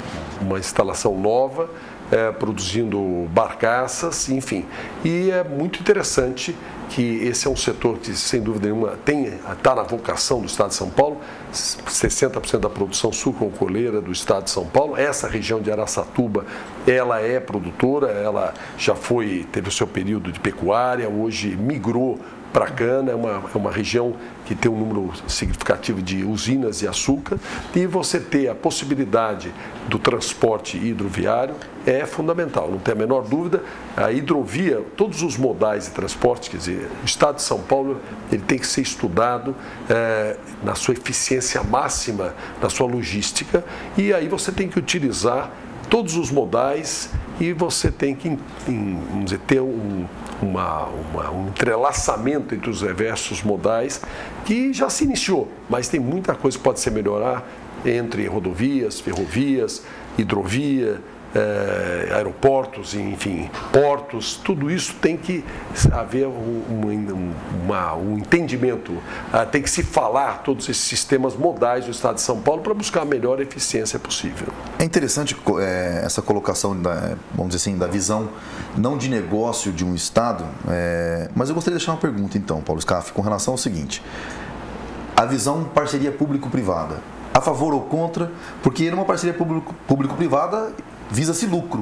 uma instalação nova, é, produzindo barcaças, enfim. E é muito interessante que esse é um setor que, sem dúvida nenhuma, está na vocação do Estado de São Paulo. sessenta por cento da produção sucroalcooleira do Estado de São Paulo. Essa região de Araçatuba, ela é produtora, ela já foi, teve o seu período de pecuária, hoje migrou para a cana, é uma, é uma região que tem um número significativo de usinas de açúcar, e você ter a possibilidade do transporte hidroviário é fundamental, não tem a menor dúvida. A hidrovia, todos os modais de transporte, quer dizer, o Estado de São Paulo, ele tem que ser estudado é, na sua eficiência máxima, na sua logística, e aí você tem que utilizar todos os modais e você tem que, vamos dizer, ter um, uma, uma, um entrelaçamento entre os diversos modais que já se iniciou, mas tem muita coisa que pode ser melhorar entre rodovias, ferrovias, hidrovia, eh, aeroportos, enfim, portos. Tudo isso tem que haver um, um, uma, um entendimento, ah, tem que se falar todos esses sistemas modais do Estado de São Paulo para buscar a melhor eficiência possível. É interessante é, essa colocação, da, vamos dizer assim, da visão não de negócio de um Estado, é, mas eu gostaria de deixar uma pergunta então, Paulo Scaff, com relação ao seguinte: a visão parceria público-privada, a favor ou contra? Porque numa parceria público-privada visa-se lucro,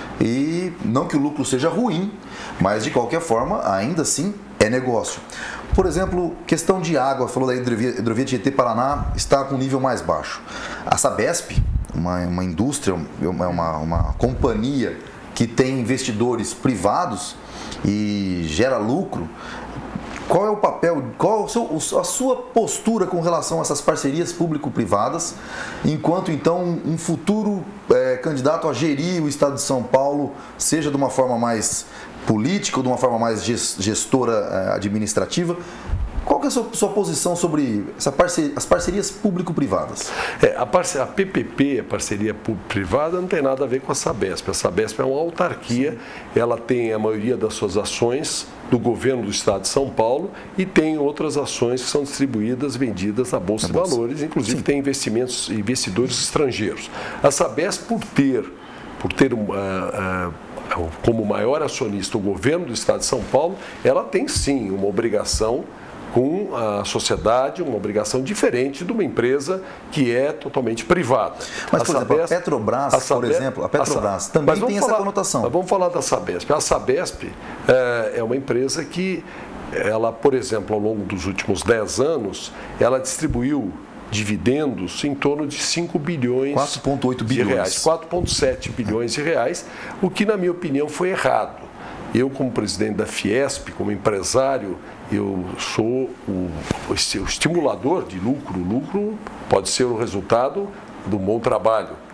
e não que o lucro seja ruim, mas de qualquer forma ainda assim é negócio. Por exemplo, questão de água, falou da hidrovia, hidrovia Tietê Paraná, está com nível mais baixo. A Sabesp, uma, uma indústria, uma, uma companhia que tem investidores privados e gera lucro, qual é o papel, qual é o seu, a sua postura com relação a essas parcerias público-privadas, enquanto então um futuro é, candidato a gerir o Estado de São Paulo, seja de uma forma mais política ou de uma forma mais gestora é, administrativa? Qual que é a sua, sua posição sobre essa parceria, as parcerias público-privadas? É, a, parce, a P P P, a parceria público-privada, não tem nada a ver com a Sabesp. A Sabesp é uma autarquia, ela tem a maioria das suas ações do governo do Estado de São Paulo e tem outras ações que são distribuídas, vendidas na Bolsa de Valores, inclusive Sim. tem investimentos, investidores estrangeiros. A Sabesp, por ter, por ter uma... Uh, uh, como maior acionista o governo do Estado de São Paulo, ela tem sim uma obrigação com a sociedade, uma obrigação diferente de uma empresa que é totalmente privada. Mas, por a exemplo, Sabesp, a Petrobras, a Sabesp, por exemplo, a Petrobras a, também tem falar, essa conotação. Mas vamos falar da Sabesp. A Sabesp é, é uma empresa que, ela, por exemplo, ao longo dos últimos dez anos, ela distribuiu dividendos em torno de cinco bilhões quatro vírgula oito bilhões de reais, quatro vírgula sete bilhões de reais, o que, na minha opinião, foi errado. Eu, como presidente da Fiesp, como empresário, eu sou o, o estimulador de lucro. O lucro pode ser o resultado de um bom trabalho.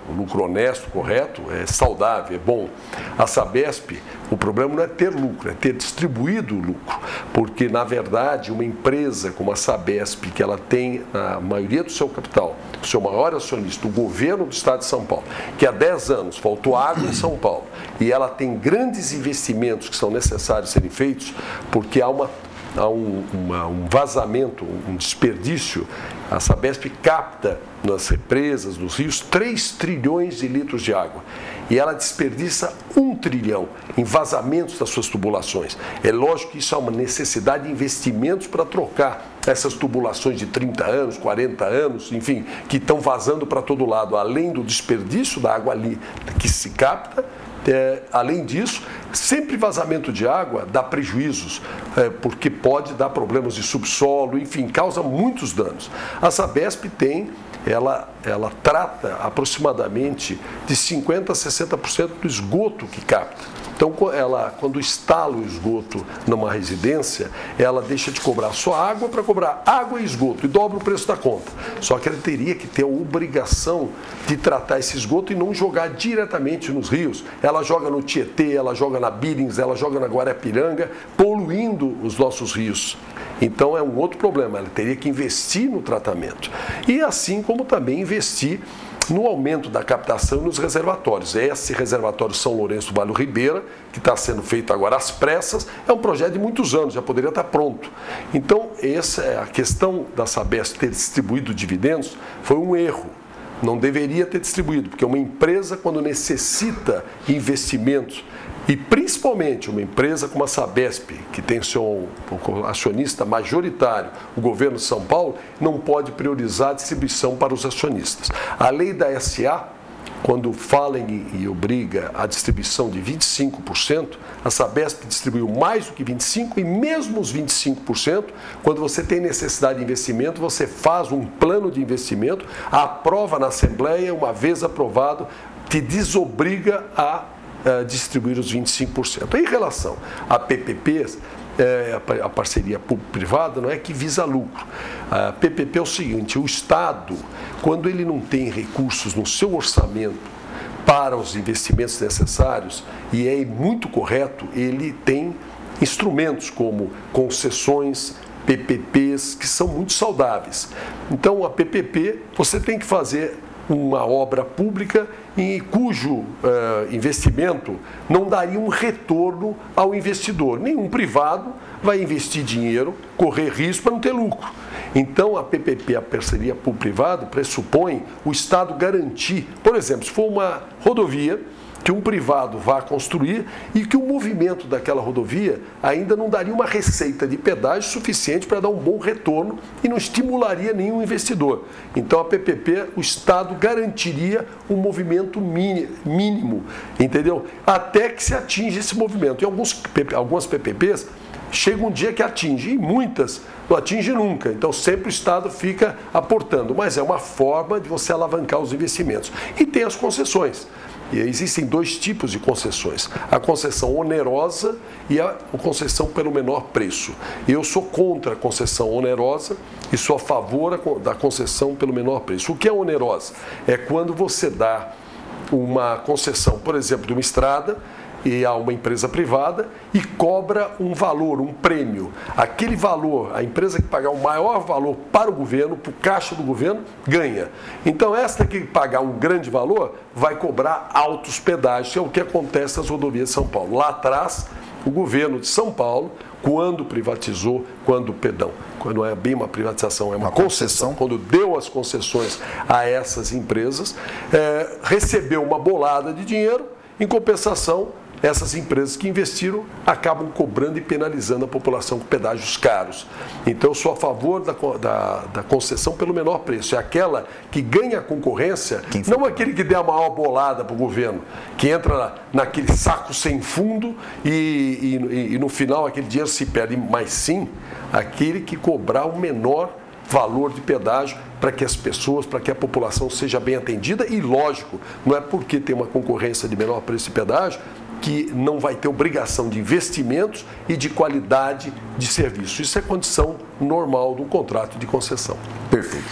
lucro honesto, correto, é saudável, é bom. A Sabesp, o problema não é ter lucro, é ter distribuído o lucro, porque, na verdade, uma empresa como a Sabesp, que ela tem a maioria do seu capital, o seu maior acionista, o governo do Estado de São Paulo, que há dez anos faltou água em São Paulo, e ela tem grandes investimentos que são necessários serem feitos, porque há uma há um, uma, um vazamento, um desperdício. A Sabesp capta nas represas, nos rios, três trilhões de litros de água. E ela desperdiça um trilhão em vazamentos das suas tubulações. É lógico que isso é uma necessidade de investimentos para trocar essas tubulações de trinta anos, quarenta anos, enfim, que estão vazando para todo lado, além do desperdício da água ali que se capta. É, além disso, sempre vazamento de água dá prejuízos, é, porque pode dar problemas de subsolo, enfim, causa muitos danos. A Sabesp tem, ela, ela trata aproximadamente de cinquenta a sessenta por cento do esgoto que capta. Então, ela, quando instala o esgoto numa residência, ela deixa de cobrar só água para cobrar água e esgoto e dobra o preço da conta. Só que ela teria que ter a obrigação de tratar esse esgoto e não jogar diretamente nos rios. Ela joga no Tietê, ela joga na Billings, ela joga na Guarapiranga, poluindo os nossos rios. Então, é um outro problema. Ela teria que investir no tratamento. E assim como também investir no aumento da captação nos reservatórios. Esse reservatório São Lourenço do Vale do Ribeira, que está sendo feito agora às pressas, é um projeto de muitos anos, já poderia estar pronto. Então, essa é a questão da Sabesp ter distribuído dividendos, foi um erro. Não deveria ter distribuído, porque uma empresa, quando necessita investimentos, e principalmente uma empresa como a Sabesp, que tem seu acionista majoritário, o governo de São Paulo, não pode priorizar a distribuição para os acionistas. A lei da S A, quando fala em, e obriga a distribuição de vinte e cinco por cento, a Sabesp distribuiu mais do que vinte e cinco por cento, e mesmo os vinte e cinco por cento, quando você tem necessidade de investimento, você faz um plano de investimento, aprova na Assembleia, uma vez aprovado, te desobriga a Uh, distribuir os vinte e cinco por cento. Em relação a P P Ps, é, a parceria público-privada, não é que visa lucro. A P P P é o seguinte, o Estado, quando ele não tem recursos no seu orçamento para os investimentos necessários, e é muito correto, ele tem instrumentos como concessões, P P Ps, que são muito saudáveis. Então, a P P P, você tem que fazer uma obra pública em cujo uh, investimento não daria um retorno ao investidor. Nenhum privado vai investir dinheiro, correr risco para não ter lucro. Então, a P P P, a parceria público-privada, pressupõe o Estado garantir, por exemplo, se for uma rodovia que um privado vá construir e que o movimento daquela rodovia ainda não daria uma receita de pedágio suficiente para dar um bom retorno e não estimularia nenhum investidor. Então, a P P P, o Estado garantiria um movimento mínimo, entendeu? Até que se atinja esse movimento. E alguns, algumas P P Ps chega um dia que atinge, e muitas não atinge nunca. Então, sempre o Estado fica aportando, mas é uma forma de você alavancar os investimentos. E tem as concessões. E existem dois tipos de concessões, a concessão onerosa e a concessão pelo menor preço. Eu sou contra a concessão onerosa e sou a favor da concessão pelo menor preço. O que é onerosa? É quando você dá uma concessão, por exemplo, de uma estrada, e a uma empresa privada e cobra um valor, um prêmio. Aquele valor, a empresa que pagar o maior valor para o governo, para o caixa do governo, ganha. Então, esta que pagar um grande valor vai cobrar altos pedágios, é o que acontece nas rodovias de São Paulo. Lá atrás, o governo de São Paulo, quando privatizou, quando, perdão, quando não é bem uma privatização, é uma, uma concessão, concessão, quando deu as concessões a essas empresas, é, recebeu uma bolada de dinheiro, em compensação, essas empresas que investiram acabam cobrando e penalizando a população com pedágios caros. Então, eu sou a favor da, da, da concessão pelo menor preço. É aquela que ganha a concorrência, não aquele que dê a maior bolada para o governo, que entra na, naquele saco sem fundo e, e, e no final aquele dinheiro se perde, mas sim aquele que cobrar o menor valor de pedágio para que as pessoas, para que a população seja bem atendida. E, lógico, não é porque tem uma concorrência de menor preço de pedágio que não vai ter obrigação de investimentos e de qualidade de serviço. Isso é condição normal do contrato de concessão. Perfeito.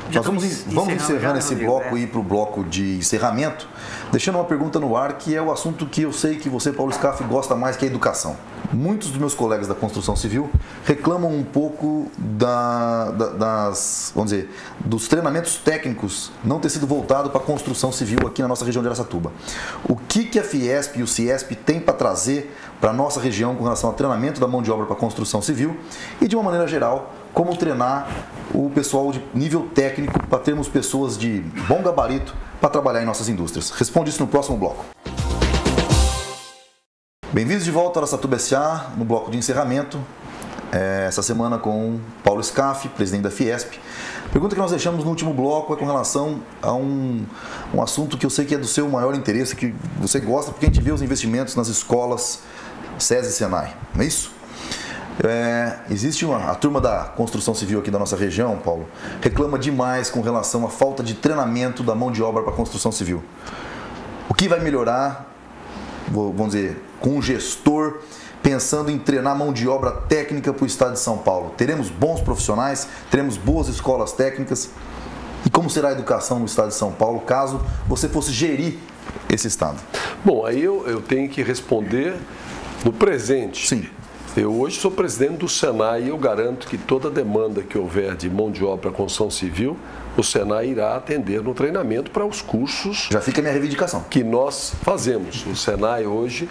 Já Nós vamos, vamos encerrando esse bloco é. e ir para o bloco de encerramento, deixando uma pergunta no ar, que é o assunto que eu sei que você, Paulo Scaff, gosta mais, que é a educação. Muitos dos meus colegas da construção civil reclamam um pouco da, da, das, vamos dizer, dos treinamentos técnicos não ter sido voltado para a construção civil aqui na nossa região de Araçatuba. O que, que a Fiesp e o Ciesp têm para trazer para a nossa região com relação ao treinamento da mão de obra para a construção civil e, de uma maneira geral, como treinar o pessoal de nível técnico para termos pessoas de bom gabarito para trabalhar em nossas indústrias? Responde isso no próximo bloco. Bem-vindos de volta ao Araçatuba S A, no bloco de encerramento, é, essa semana com Paulo Scaff, presidente da Fiesp. A pergunta que nós deixamos no último bloco é com relação a um, um assunto que eu sei que é do seu maior interesse, que você gosta, porque a gente vê os investimentos nas escolas SESI e Senai, não é isso? É, existe uma, a turma da construção civil aqui da nossa região, Paulo, reclama demais com relação à falta de treinamento da mão de obra para a construção civil. O que vai melhorar, vamos dizer, com um gestor pensando em treinar mão de obra técnica para o estado de São Paulo? Teremos bons profissionais, teremos boas escolas técnicas? E como será a educação no estado de São Paulo caso você fosse gerir esse estado? Bom, aí eu, eu tenho que responder no presente. Sim. Eu hoje sou presidente do Senai e eu garanto que toda demanda que houver de mão de obra para construção civil, o Senai irá atender no treinamento para os cursos. Já fica a minha reivindicação. Que nós fazemos. O Senai hoje,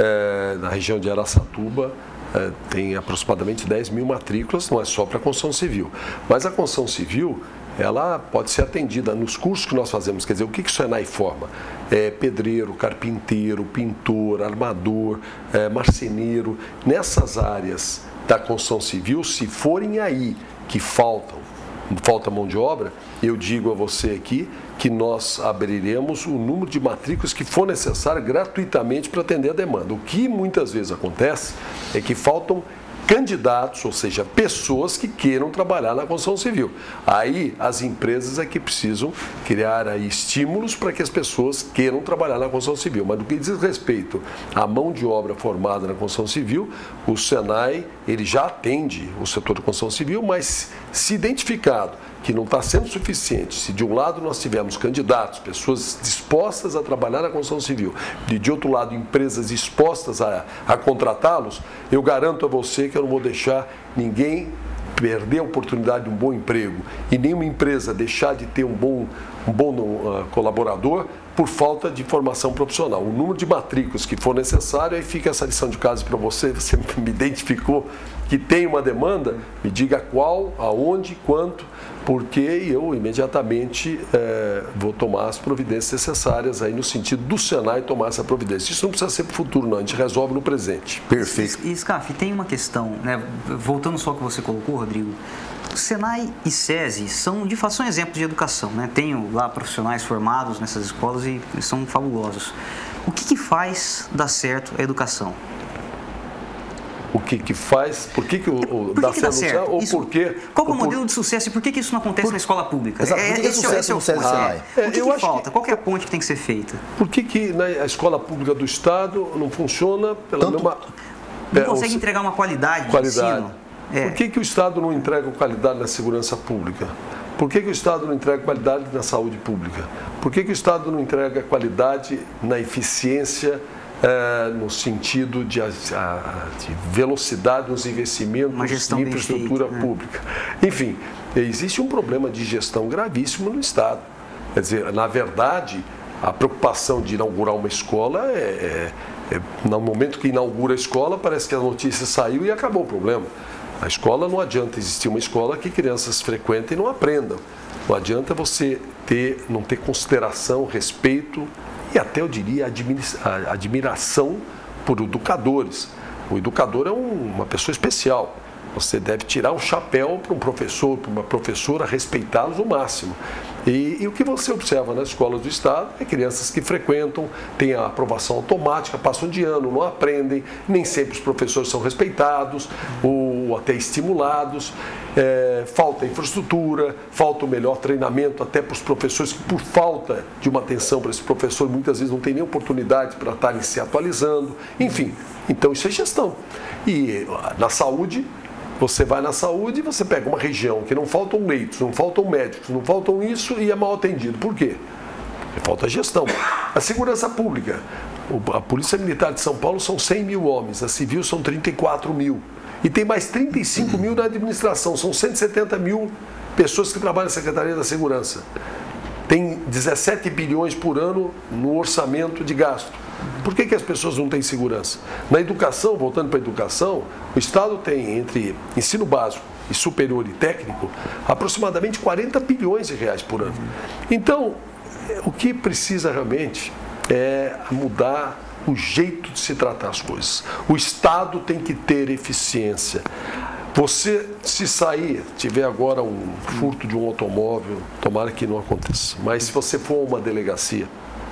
é, na região de Araçatuba, é, tem aproximadamente dez mil matrículas, não é só para a construção civil. Mas a construção civil, ela pode ser atendida nos cursos que nós fazemos. Quer dizer, o que, que o Senai forma? É pedreiro, carpinteiro, pintor, armador, é, marceneiro. Nessas áreas da construção civil, se forem aí que faltam, falta mão de obra, eu digo a você aqui que nós abriremos o número de matrículas que for necessário gratuitamente para atender a demanda. O que muitas vezes acontece é que faltam candidatos, ou seja, pessoas que queiram trabalhar na construção civil. Aí as empresas é que precisam criar aí estímulos para que as pessoas queiram trabalhar na construção civil. Mas no que diz respeito à mão de obra formada na construção civil, o Senai ele já atende o setor de construção civil, mas se identificado que não está sendo suficiente, se de um lado nós tivermos candidatos, pessoas dispostas a trabalhar na construção civil, e de outro lado empresas dispostas a, a contratá-los, eu garanto a você que eu não vou deixar ninguém perder a oportunidade de um bom emprego e nenhuma empresa deixar de ter um bom, um bom uh, colaborador por falta de formação profissional. O número de matrículas que for necessário, aí fica essa lição de casa para você, você me identificou que tem uma demanda, me diga qual, aonde, quanto, porque eu imediatamente é, vou tomar as providências necessárias aí no sentido do Senai tomar essa providência. Isso não precisa ser para o futuro, não, a gente resolve no presente. Perfeito. E, Scaff, tem uma questão, né? Voltando só ao que você colocou, Rodrigo, Senai e SESI são, de fato, são exemplos de educação, né? Tenho lá profissionais formados nessas escolas e são fabulosos. O que, que faz dar certo a educação? O que que faz, por que que o, o por que que dá certo? Ou isso, por que, qual é o por, modelo de sucesso e por que que isso não acontece por, na escola pública? Exato, por que, que é sucesso no SESI e Senai? É, o que, que falta? Que, qual que é a ponte que tem que ser feita? Por que que na escola pública do Estado não funciona pela Tanto, mesma... Não consegue entregar uma qualidade de qualidade. ensino? É. Por que que o Estado não entrega qualidade na segurança pública? Por que que o Estado não entrega qualidade na saúde pública? Por que que o Estado não entrega qualidade na eficiência, é, no sentido de, a, de velocidade nos investimentos em infraestrutura feita, pública? Né? Enfim, existe um problema de gestão gravíssimo no Estado. Quer dizer, na verdade, a preocupação de inaugurar uma escola é, é, é no momento que inaugura a escola, parece que a notícia saiu e acabou o problema. A escola, não adianta existir uma escola que crianças frequentem e não aprendam. Não adianta você ter, não ter consideração, respeito e até, eu diria, admiração por educadores. O educador é um, uma pessoa especial. Você deve tirar um chapéu para um professor, para uma professora, respeitá-los o máximo. E, e o que você observa nas escolas do Estado é crianças que frequentam, têm a aprovação automática, passam de ano, não aprendem, nem sempre os professores são respeitados ou até estimulados, é, falta infraestrutura, falta o melhor treinamento até para os professores que, por falta de uma atenção para esse professor, muitas vezes não têm nem oportunidade para estarem se atualizando. Enfim, então isso é gestão. E na saúde, Você vai na saúde e você pega uma região que não faltam leitos, não faltam médicos, não faltam isso e é mal atendido. Por quê? Porque falta gestão. A segurança pública, a Polícia Militar de São Paulo são cem mil homens, a civil são trinta e quatro mil. E tem mais trinta e cinco mil na administração, são cento e setenta mil pessoas que trabalham na Secretaria da Segurança. Tem dezessete bilhões por ano no orçamento de gasto. Por que que as pessoas não têm segurança? Na educação, voltando para a educação, o Estado tem entre ensino básico e superior e técnico aproximadamente quarenta bilhões de reais por ano. Então, o que precisa realmente é mudar o jeito de se tratar as coisas. O Estado tem que ter eficiência. Você, se sair, tiver agora um furto de um automóvel, tomara que não aconteça, mas se você for a uma delegacia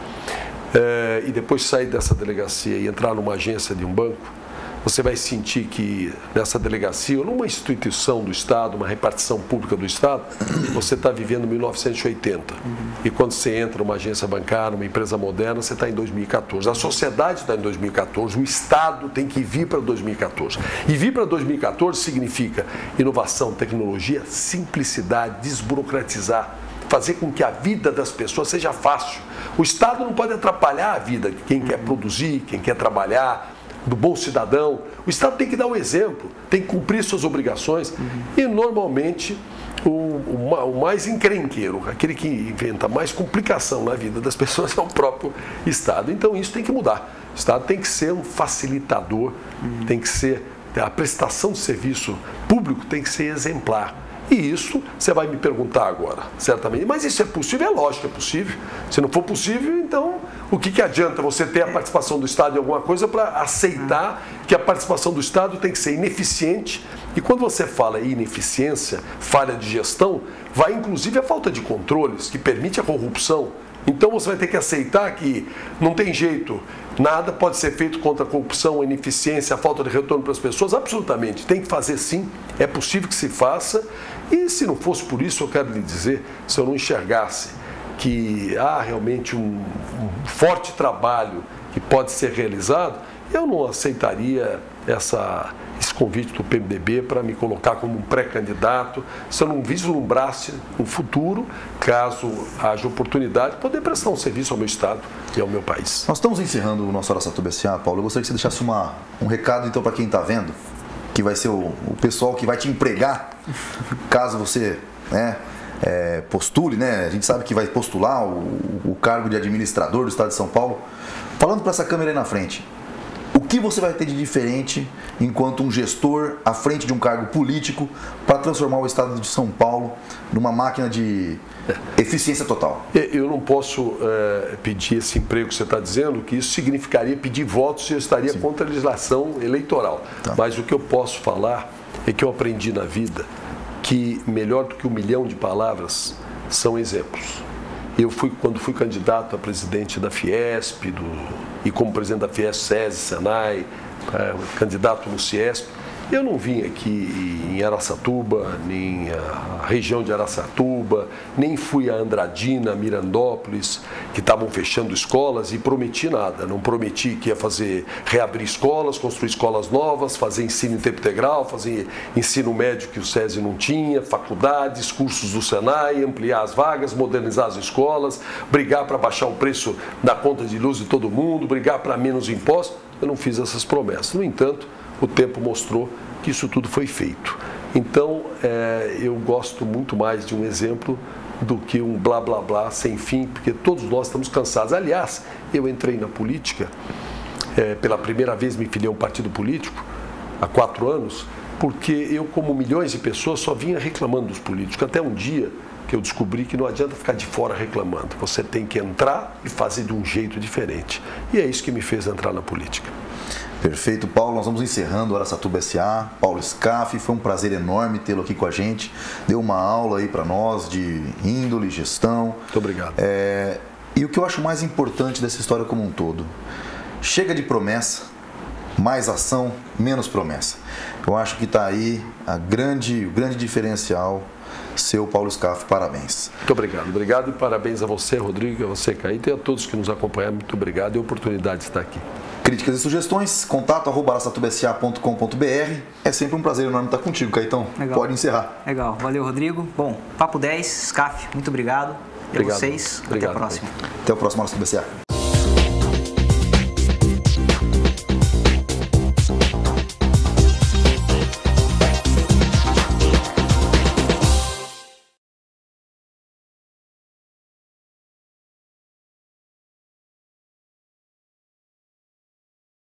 é, e depois sair dessa delegacia e entrar numa agência de um banco, você vai sentir que nessa delegacia ou numa instituição do Estado, uma repartição pública do Estado, você está vivendo mil novecentos e oitenta. Uhum. E quando você entra numa agência bancária, uma empresa moderna, você está em dois mil e quatorze. A sociedade está em dois mil e quatorze, o Estado tem que vir para dois mil e quatorze. E vir para dois mil e quatorze significa inovação, tecnologia, simplicidade, desburocratizar, fazer com que a vida das pessoas seja fácil. O Estado não pode atrapalhar a vida de quem quer produzir, quem quer trabalhar, do bom cidadão. O Estado tem que dar o exemplo, tem que cumprir suas obrigações. Uhum. E, normalmente, o, o, o mais encrenqueiro, aquele que inventa mais complicação na vida das pessoas é o próprio Estado. Então, isso tem que mudar. O Estado tem que ser um facilitador, uhum. tem que ser, a prestação de serviço público tem que ser exemplar. E isso, você vai me perguntar agora, certamente, mas isso é possível? É lógico que é possível. Se não for possível, então, o que, que adianta você ter a participação do Estado em alguma coisa para aceitar que a participação do Estado tem que ser ineficiente? E quando você fala em ineficiência, falha de gestão, vai inclusive a falta de controles, que permite a corrupção. Então você vai ter que aceitar que não tem jeito, nada pode ser feito contra a corrupção, a ineficiência, a falta de retorno para as pessoas, absolutamente, tem que fazer sim, é possível que se faça, e se não fosse por isso, eu quero lhe dizer, se eu não enxergasse que há realmente um, um forte trabalho que pode ser realizado, eu não aceitaria essa, esse convite do P M D B para me colocar como um pré-candidato, se eu não vislumbrasse um futuro, caso haja oportunidade, poder prestar um serviço ao meu Estado e ao meu país. Nós estamos encerrando o nosso Araçatuba S A, Paulo. Eu gostaria que você deixasse uma, um recado então para quem está vendo, que vai ser o, o pessoal que vai te empregar, caso você, né, é, postule, né? A gente sabe que vai postular o, o cargo de administrador do Estado de São Paulo. Falando para essa câmera aí na frente, o que você vai ter de diferente enquanto um gestor à frente de um cargo político para transformar o Estado de São Paulo numa máquina de eficiência total? Eu não posso é, pedir esse emprego que você está dizendo, que isso significaria pedir votos e eu estaria Sim. contra a legislação eleitoral. Tá. Mas o que eu posso falar é que eu aprendi na vida que melhor do que um milhão de palavras são exemplos. Eu fui, quando fui candidato a presidente da Fiesp, do, e como presidente da Fiesp, SESI, Senai, é, candidato no Ciesp, eu não vim aqui em Araçatuba, nem a região de Araçatuba, nem fui a Andradina, Mirandópolis, que estavam fechando escolas e prometi nada. Não prometi que ia fazer, reabrir escolas, construir escolas novas, fazer ensino em tempo integral, fazer ensino médio que o SESI não tinha, faculdades, cursos do Senai, ampliar as vagas, modernizar as escolas, brigar para baixar o preço da conta de luz de todo mundo, brigar para menos impostos. Eu não fiz essas promessas. No entanto, o tempo mostrou que isso tudo foi feito. Então, é, eu gosto muito mais de um exemplo do que um blá blá blá sem fim, porque todos nós estamos cansados. Aliás, eu entrei na política, é, pela primeira vez me filiei a um partido político, há quatro anos, porque eu, como milhões de pessoas, só vinha reclamando dos políticos. Até um dia que eu descobri que não adianta ficar de fora reclamando. Você tem que entrar e fazer de um jeito diferente. E é isso que me fez entrar na política. Perfeito, Paulo. Nós vamos encerrando o Araçatuba S A. Paulo Scaff, foi um prazer enorme tê-lo aqui com a gente. Deu uma aula aí para nós de índole, gestão. Muito obrigado. É, e o que eu acho mais importante dessa história como um todo, chega de promessa, mais ação, menos promessa. Eu acho que está aí a grande, o grande diferencial. Seu Paulo Scaff, parabéns. Muito obrigado. Obrigado e parabéns a você, Rodrigo, a você, Caíto, e a todos que nos acompanharam. Muito obrigado e a oportunidade de estar aqui. Críticas e sugestões, contato arroba araçatuba s a ponto com ponto b r. É sempre um prazer enorme estar contigo, Caetão. Legal. Pode encerrar. Legal, valeu, Rodrigo. Bom, Papo dez, S C A F, muito obrigado. E a vocês, Obrigado. até a próxima. Até o próximo Araçatuba S A.